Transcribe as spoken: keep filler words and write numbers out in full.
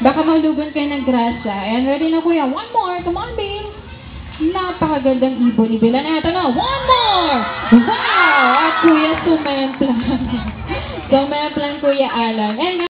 Baka maluban kayo ng grasa. And ready na kuya. One more. Come on, babe. Napakagandang ibon ni Bella. Eto na. One more! Wow! At kuya sumemplang. Sumemplang kuya Alan. And